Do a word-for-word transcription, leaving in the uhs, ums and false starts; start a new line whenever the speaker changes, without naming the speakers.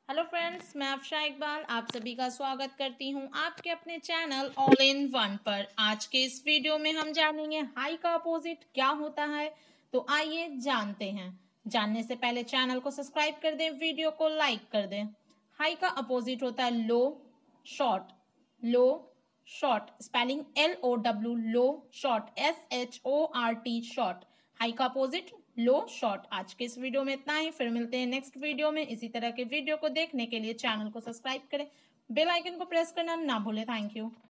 Hello friends, मैं अफशा इकबाल आप सभी का स्वागत करती हूं आपके अपने चैनल ऑल इन वन पर। आज के इस वीडियो में हम जानेंगे हाई का अपोजिट क्या होता है। तो आइए जानते हैं। जानने से पहले चैनल को सब्सक्राइब कर दें, वीडियो को लाइक कर दें। हाई का अपोजिट होता है low, short. Low, short, spelling L O W, low, short, S H O R T, short. High का अपोजिट लो, शॉर्ट। आज के इस वीडियो में इतना ही, फिर मिलते हैं नेक्स्ट वीडियो में। इसी तरह के वीडियो को देखने के लिए चैनल को सब्सक्राइब करें, बेल आइकन को प्रेस करना ना भूलें। Thank you.